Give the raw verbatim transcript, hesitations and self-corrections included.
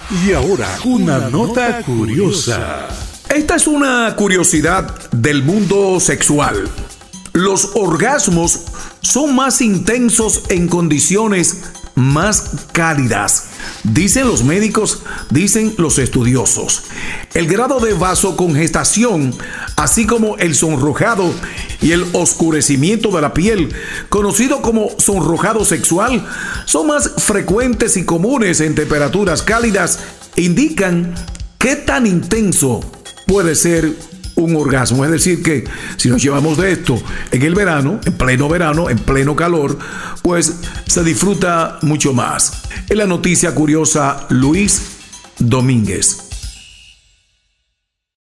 Y ahora, una nota curiosa. Esta es una curiosidad del mundo sexual. Los orgasmos son más intensos en condiciones más cálidas, dicen los médicos, dicen los estudiosos. El grado de vasocongestación, así como el sonrojado y el oscurecimiento de la piel, conocido como sonrojado sexual, son más frecuentes y comunes en temperaturas cálidas, indican qué tan intenso puede ser un orgasmo. Es decir que si nos llevamos de esto en el verano, en pleno verano, en pleno calor, pues se disfruta mucho más. En la noticia curiosa, Luis Domínguez.